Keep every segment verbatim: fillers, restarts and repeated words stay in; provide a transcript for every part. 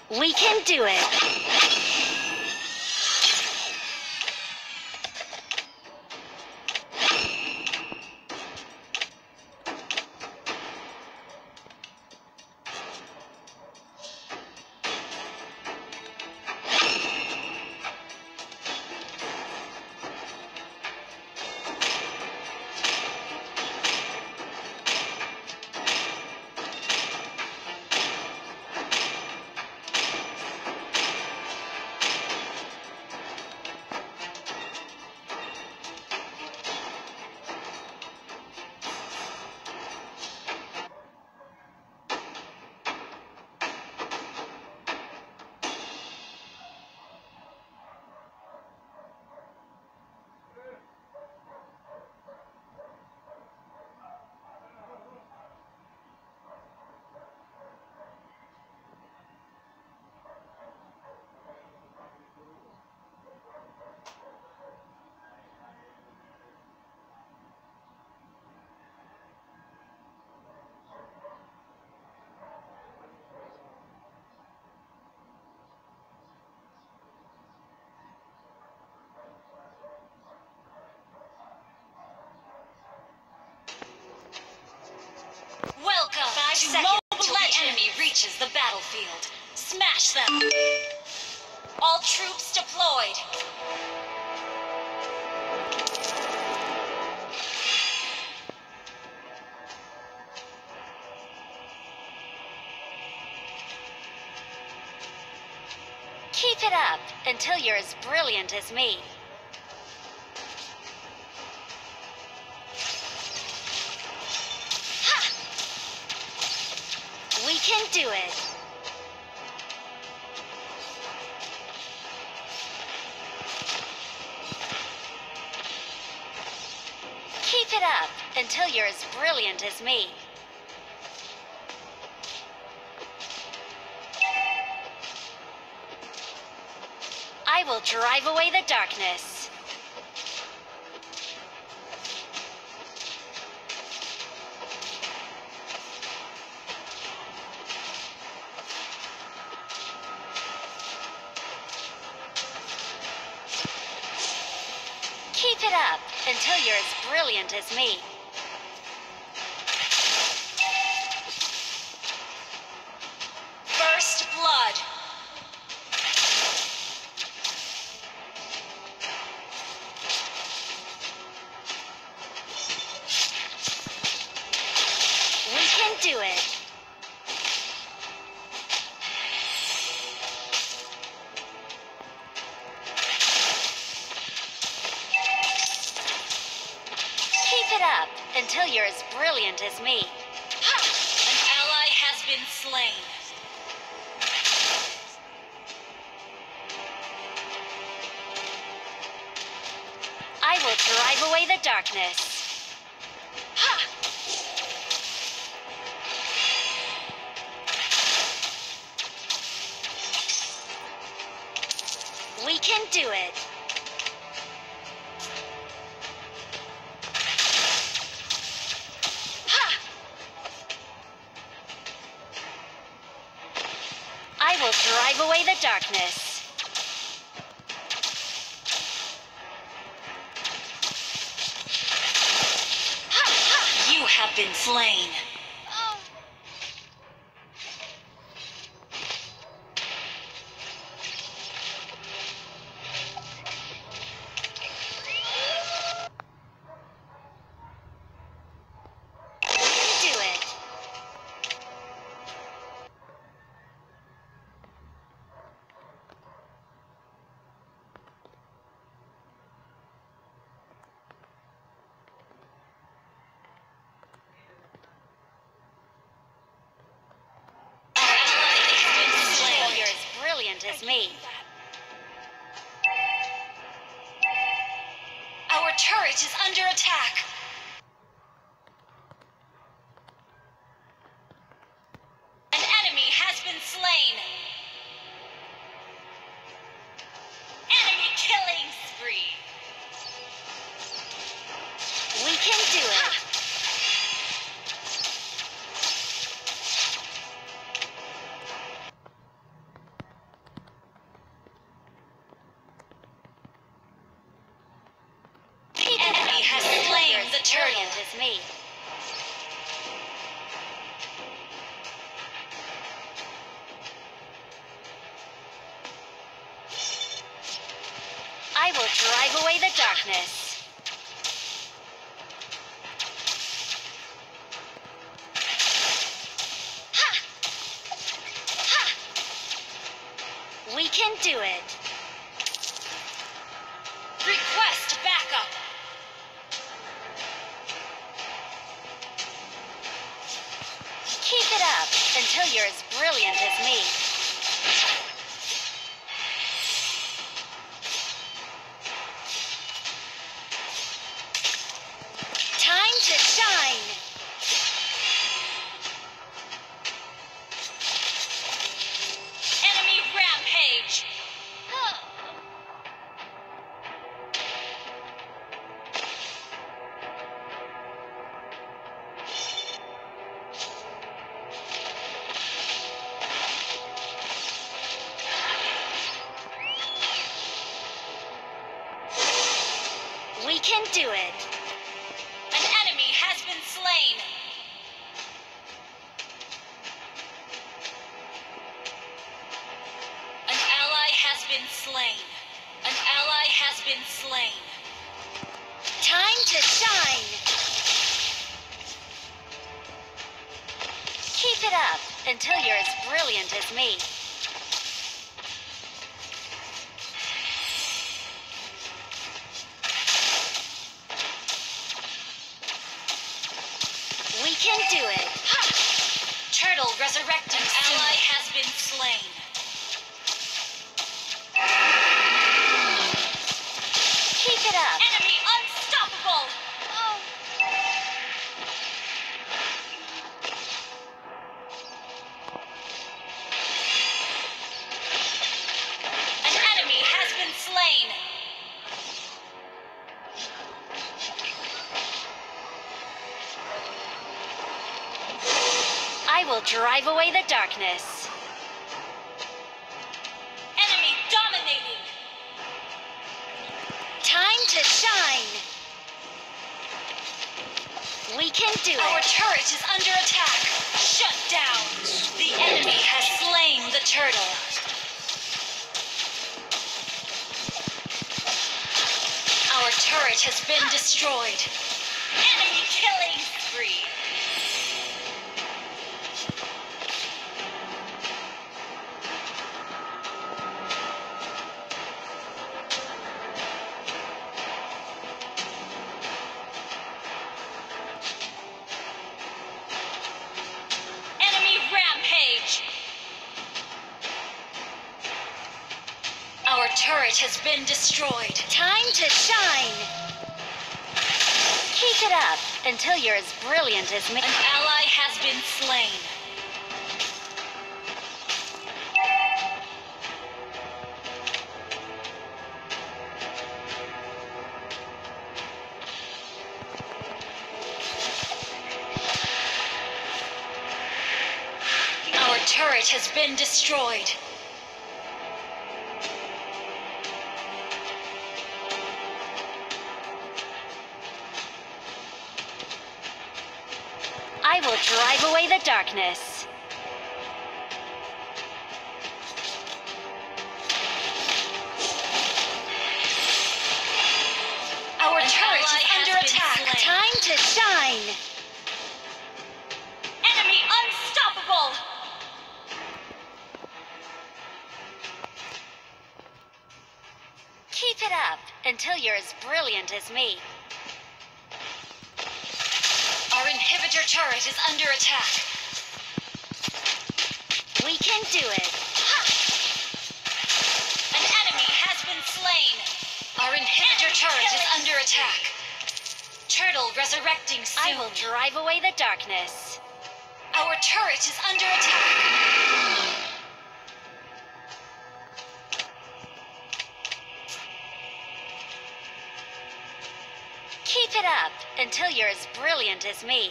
We can do it. Welcome Five to seconds till the enemy reaches the battlefield. Smash them! All troops deployed! Keep it up until you're as brilliant as me. We can do it. Keep it up until you're as brilliant as me. I will drive away the darkness. Keep it up until you're as brilliant as me. First blood. We can do it. Keep it up until you're as brilliant as me. Ha! An ally has been slain. I will drive away the darkness. Ha! We can do it. Ha! I will drive away the darkness. Ha! Ha! You have been slain. We can do it. You're as brilliant as me. Our turret is under attack. An enemy has been slain. Enemy killing spree. We can do it. as me. I will drive away the darkness. Ha! Ha! We can do it. Request backup. Keep it up until you're as brilliant as me. Time to shine. Enemy rampage. We can do it. An enemy has been slain. An ally has been slain. An ally has been slain. Time to shine. Keep it up until you're as brilliant as me. We can do it. Ha! Turtle resurrecting. An ally has been slain. Keep it up. Enemy unstoppable. Oh. An enemy has been slain. I will drive away the darkness. Enemy dominating. Time to shine. We can do Our it. turret is under attack. Shut down. The enemy has slain the turtle. Our turret has been destroyed. Enemy killing spree. Enemy rampage. Our turret has been destroyed. Time to shine. Keep it up until you're as brilliant as me. An ally has been slain. Our turret has been destroyed. I will drive away the darkness. Our An turret ally is has under been attack. slain. Time to shine. Enemy unstoppable. Keep it up until you're as brilliant as me. Our inhibitor turret is under attack. We can do it. Ha! An enemy has been slain. Our inhibitor turret is under attack. Turtle resurrecting soon. I will drive away the darkness. Our turret is under attack. Keep it up until you're as brilliant as me.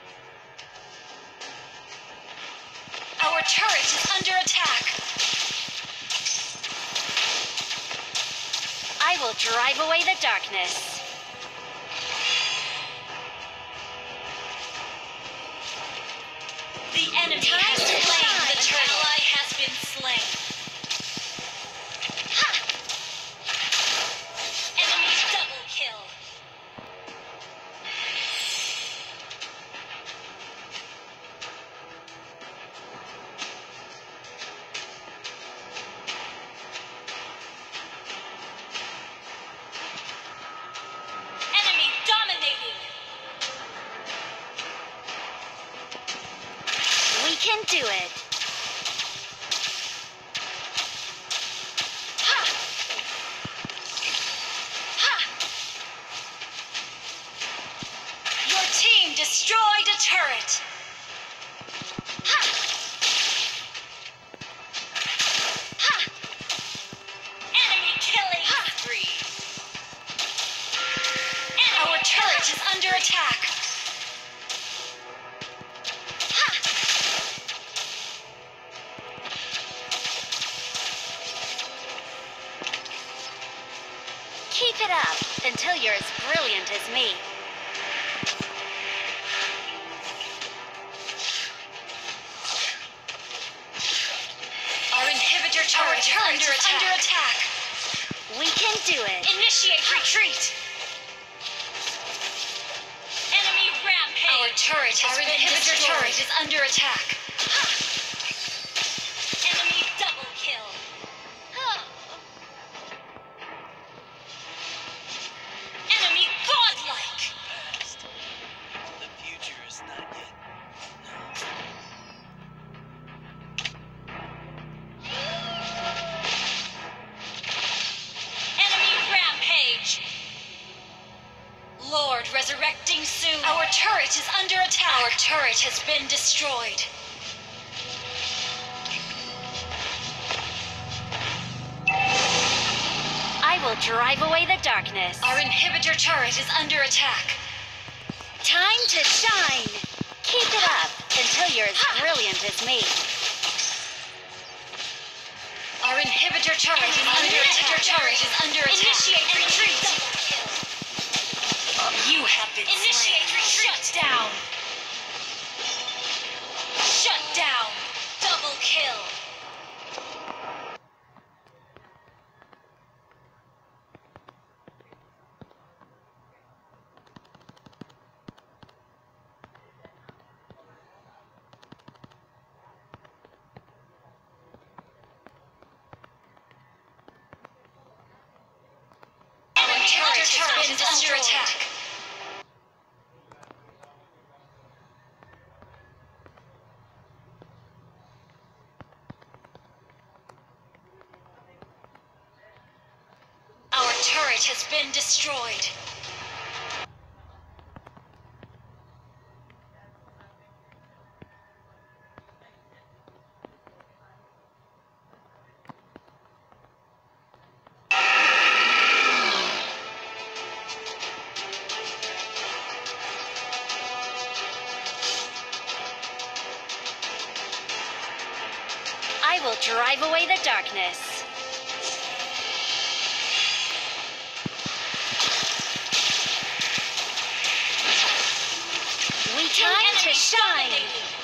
Our turret is under attack. I will drive away the darkness. The enemy Time has to slain. shine. The ally has been slain. Ha! Enemy double kill. Enemy dominating. We can do it. Ha! Ha! Your team destroyed a turret. Ha! Ha! Enemy killing Ha! spree. Our turret is under attack. Ha! Keep it up until you're as brilliant as me. Our inhibitor turret is turret under is attack. under attack. We can do it. Initiate retreat. Enemy rampage. Our turret has Our been inhibitor destroyed. turret is under attack. Enemy double kill. Enemy godlike. Past. The future is not yet. Enemy rampage. Lord resurrecting soon. Our turret is under attack. Our turret has been destroyed. I will drive away the darkness. Our inhibitor turret is under attack. Time to shine. Keep it up until you're as brilliant as me. Our inhibitor turret is under attack. turret is under attack. Initiate retreat. You have been Initiate slain. retreat. Shut down. Shut down. Double kill. Our turret has been under attack. Our turret has been destroyed. I will drive away the darkness. We time to shine. Dominating.